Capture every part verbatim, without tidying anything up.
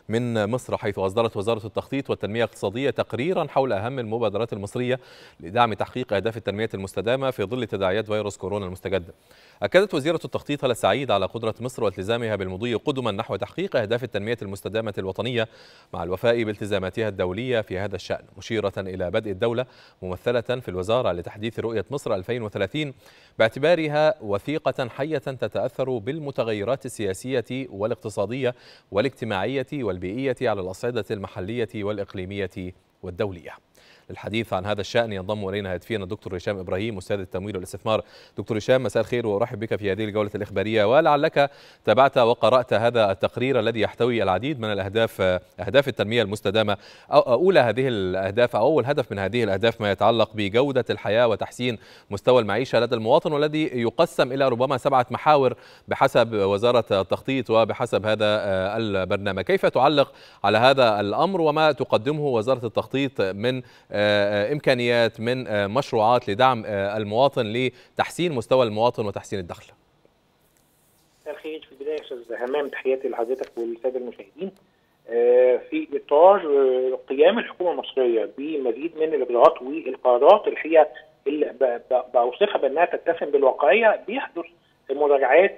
من مصر، حيث أصدرت وزارة التخطيط والتنمية الاقتصادية تقريرا حول أهم المبادرات المصرية لدعم تحقيق أهداف التنمية المستدامة في ظل تداعيات فيروس كورونا المستجد. أكدت وزيرة التخطيط هالة سعيد على قدرة مصر والتزامها بالمضي قدما نحو تحقيق أهداف التنمية المستدامة الوطنية مع الوفاء بالتزاماتها الدولية في هذا الشأن، مشيرة إلى بدء الدولة ممثلة في الوزارة لتحديث رؤية مصر ألفين وثلاثين باعتبارها وثيقة حية تتأثر بالمتغيرات السياسية والاقتصادية والاجتماعية والبيئية على الأصعدة المحلية والإقليمية والدولية. للحديث عن هذا الشأن ينضم إلينا هاتفيا الدكتور هشام إبراهيم، أستاذ التمويل والاستثمار. دكتور هشام، مساء الخير وأرحب بك في هذه الجولة الإخبارية، ولعلك تابعت وقرأت هذا التقرير الذي يحتوي العديد من الأهداف أهداف التنمية المستدامة. أولى هذه الأهداف أو أول هدف من هذه الأهداف ما يتعلق بجودة الحياة وتحسين مستوى المعيشة لدى المواطن، والذي يقسم إلى ربما سبعة محاور بحسب وزارة التخطيط وبحسب هذا البرنامج. كيف تعلق على هذا الأمر وما تقدمه وزارة التخطيط من إمكانيات، من مشروعات لدعم المواطن لتحسين مستوى المواطن وتحسين الدخل؟ الخير. في البداية أستاذ همام، تحياتي لحضرتك والسادة المشاهدين. في إطار قيام الحكومة المصرية بمزيد من الإجراءات والقرارات الحقيقة اللي بوصفها بأنها تتسم بالواقعية، بيحدث مراجعات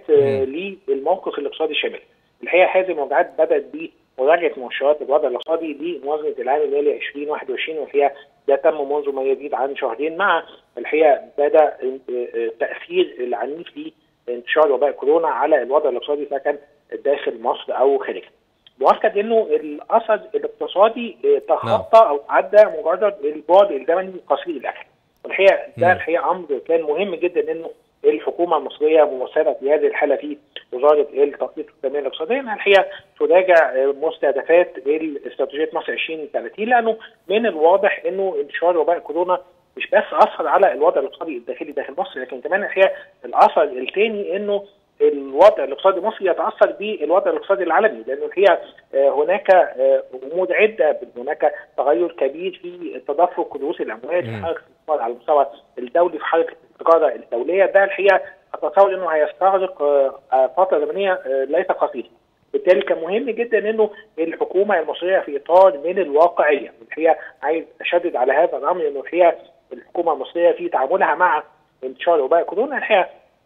للموقف الاقتصادي الشامل. الحقيقة هذه المراجعات بدأت ب مراجعة مؤشرات الوضع الاقتصادي لموازنة العام المالي ألفين وواحد وعشرين، والحقيقة ده تم منذ ما يزيد عن شهرين، مع الحقيقة بدأ التأثير العنيف لانتشار وباء كورونا على الوضع الاقتصادي سواء كان داخل مصر أو خارجها. مؤكد إنه الأثر الاقتصادي تخطى أو عدى مجرد البعد الزمني قصير الأجل. والحقيقة ده الحقيقة أمر كان مهم جدا إنه الحكومة المصرية ممثلة في هذه الحالة في وزارة التخطيط والتنمية الاقتصادية الحقيقة تراجع مستهدفات الاستراتيجية مصر ألفين وثلاثين، لأنه من الواضح إنه انتشار وباء كورونا مش بس أثر على الوضع الاقتصادي الداخلي داخل مصر، لكن كمان الحقيقة الأثر الثاني إنه الوضع الاقتصادي المصري يتأثر بالوضع الاقتصادي العالمي، لأنه الحقيقة هناك غموض عدة، هناك تغير كبير في تدفق رؤوس الأموال في حركة الاقتصاد على المستوى الدولي، في حركة التجارة الدولية. ده الحقيقة أتصور إنه هيستغرق فترة زمنية ليس قصيرة. بالتالي كان مهم جدا إنه الحكومة المصرية في إطار من الواقعية، الحقيقة عايز أشدد على هذا الأمر، إنه الحقيقة الحكومة المصرية في تعاملها مع انتشار وباء كورونا الحقيقة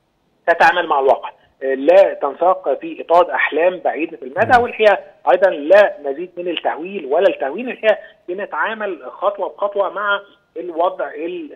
تتعامل مع الواقع، لا تنساق في إطار أحلام بعيدة المدى، والحقيقة أيضا لا مزيد من التهويل ولا التهوين. الحقيقة بنتعامل خطوة بخطوة مع الوضع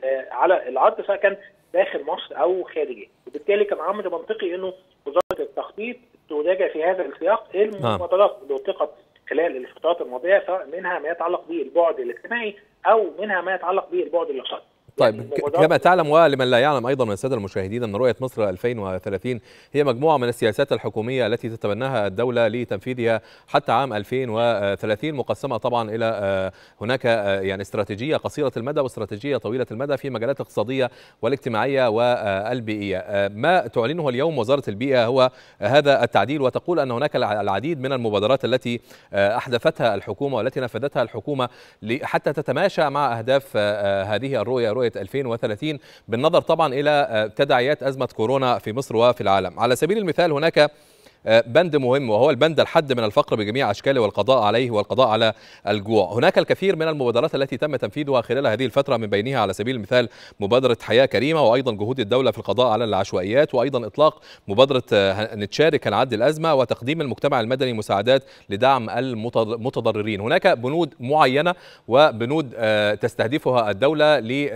على الأرض سواء كان داخل مصر أو خارجه، وبالتالي كان أمر منطقي إنه وزارة التخطيط تراجع في هذا السياق المبادرات اللي وثقت خلال الفترات الماضية، سواء منها ما يتعلق بالبعد الاجتماعي أو منها ما يتعلق بالبعد الاقتصادي. طيب، كما تعلم ولمن لا يعلم أيضا من السادة المشاهدين أن رؤية مصر ألفين وثلاثين هي مجموعة من السياسات الحكومية التي تتبناها الدولة لتنفيذها حتى عام ألفين وثلاثين، مقسمة طبعا إلى هناك يعني استراتيجية قصيرة المدى واستراتيجية طويلة المدى في مجالات الاقتصادية والاجتماعية والبيئية. ما تعلنه اليوم وزارة البيئة هو هذا التعديل، وتقول أن هناك العديد من المبادرات التي أحدثتها الحكومة والتي نفذتها الحكومة حتى تتماشى مع أهداف هذه الرؤية رؤية ألفين وثلاثين، بالنظر طبعا إلى تداعيات أزمة كورونا في مصر وفي العالم. على سبيل المثال هناك بند مهم وهو البند الحد من الفقر بجميع أشكاله والقضاء عليه والقضاء على الجوع. هناك الكثير من المبادرات التي تم تنفيذها خلال هذه الفترة، من بينها على سبيل المثال مبادرة حياة كريمة، وأيضا جهود الدولة في القضاء على العشوائيات، وأيضا إطلاق مبادرة نتشارك هنعدي الأزمة، وتقديم المجتمع المدني مساعدات لدعم المتضررين. هناك بنود معينة وبنود تستهدفها الدولة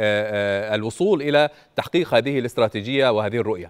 للوصول إلى تحقيق هذه الاستراتيجية وهذه الرؤية.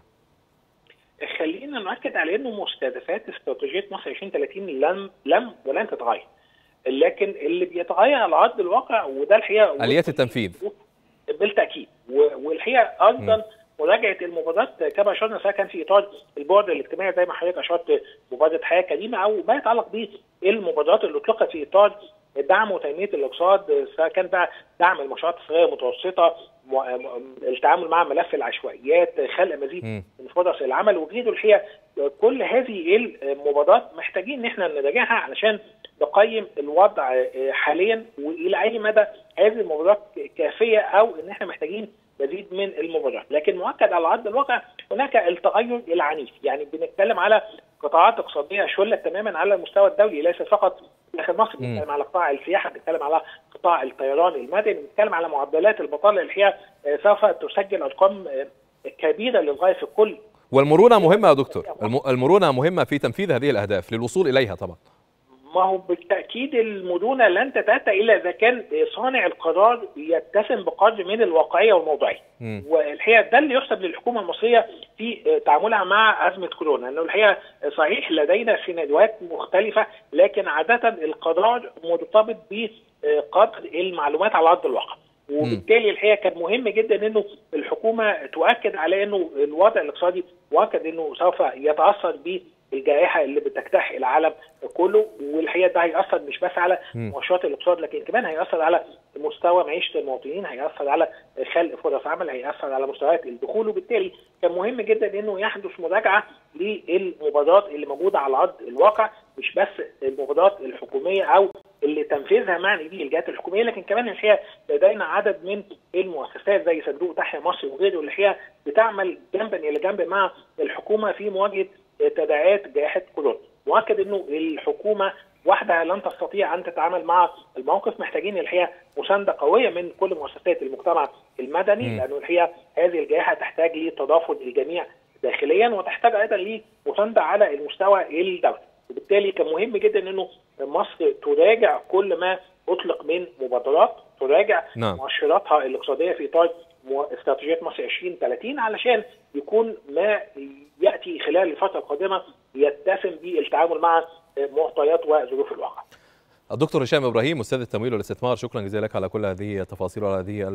خلينا نؤكد على انه مستهدفات استراتيجيه مصر ألفين وثلاثين لم لم ولن تتغير، لكن اللي بيتغير على ارض الواقع، وده الحقيقه اليات التنفيذ بالتاكيد. والحقيقه ايضا مراجعه المبادرات كما اشرنا، سواء كان في اطار البعد الاجتماعي زي ما حضرتك اشرت مبادره حياه كريمه، او ما يتعلق بالمبادرات اللي اطلقت في اطار دعم وتنميه الاقتصاد، سواء كان بقى دعم المشروعات الصغيره المتوسطه، التعامل مع ملف العشوائيات، خلق مزيد من فرص العمل وغيره. الحقيقه كل هذه المبادرات محتاجين ان احنا نراجعها علشان نقيم الوضع حاليا، والى اي مدى هذه المبادرات كافيه او ان احنا محتاجين مزيد من المبادرات. لكن مؤكد على ارض الواقع هناك التغير العنيف، يعني بنتكلم على قطاعات اقتصاديه شلت تماما على المستوى الدولي، ليس فقط داخل مصر، بنتكلم على قطاع السياحه، بنتكلم على قطاع الطيران المدني، بنتكلم على معدلات البطاله اللي هي سوف تسجل ارقام كبيره للغايه في الكل. والمرونه مهمه يا دكتور، المرونه مهمه في تنفيذ هذه الاهداف للوصول اليها طبعا. ما هو بالتأكيد المرونة لن تتأتى إلا إذا كان صانع القرار يتسم بقدر من الواقعية والموضوعية. والحقيقة ده اللي يحسب للحكومة المصرية في تعاملها مع أزمة كورونا، أنه الحقيقة صحيح لدينا سيناريوهات مختلفة، لكن عادة القرار مرتبط بقدر المعلومات على أرض الواقع. وبالتالي الحقيقة كان مهم جدا أنه الحكومة تؤكد على أنه الوضع الاقتصادي مؤكد أنه سوف يتأثر به الجائحه اللي بتجتاح العالم كله، والحقيقه ده هيأثر مش بس على مؤشرات الاقتصاد، لكن كمان هيأثر على مستوى معيشه المواطنين، هيأثر على خلق فرص عمل، هيأثر على مستويات الدخول. وبالتالي كان مهم جدا انه يحدث مراجعه للمبادرات اللي موجوده على ارض الواقع، مش بس المبادرات الحكوميه او اللي تنفيذها معني به الجهات الحكوميه، لكن كمان الحقيقه لدينا عدد من المؤسسات زي صندوق تحيا مصر وغيره اللي الحقيقه بتعمل جنبا الى جنب مع الحكومه في مواجهه تداعيات جائحه كورونا. مؤكد انه الحكومه وحدها لن تستطيع ان تتعامل مع الموقف، محتاجين الحقيقه مسانده قويه من كل مؤسسات المجتمع المدني، لانه الحقيقه هذه الجائحه تحتاج لتضافر الجميع داخليا، وتحتاج ايضا لمسانده على المستوى الدولي. وبالتالي كان مهم جدا انه مصر تراجع كل ما اطلق من مبادرات، تراجع نعم. مؤشراتها الاقتصاديه في اطار استراتيجيه مصر عشرين ثلاثين، علشان يكون ما ياتي خلال الفتره القادمه يتسم بالتعامل مع معطيات وظروف الواقع. الدكتور هشام ابراهيم، استاذ التمويل والاستثمار، شكرا جزيلا لك على كل هذه التفاصيل وعلى هذه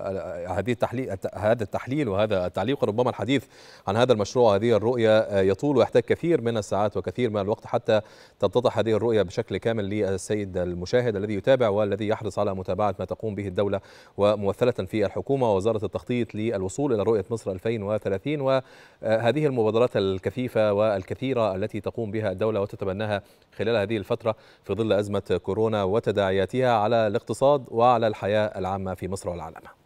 هذه التحليل هذا التحليل وهذا التعليق. ربما الحديث عن هذا المشروع وهذه الرؤيه يطول ويحتاج كثير من الساعات وكثير من الوقت حتى تتضح هذه الرؤيه بشكل كامل للسيد المشاهد الذي يتابع والذي يحرص على متابعه ما تقوم به الدوله وممثله في الحكومه ووزاره التخطيط للوصول الى رؤيه مصر ألفين وثلاثين، وهذه المبادرات الكثيفه والكثيره التي تقوم بها الدوله وتتبناها خلال هذه الفتره في ظل ازمه كورونا وتداعياتها على الاقتصاد وعلى الحياة العامة في مصر والعالم.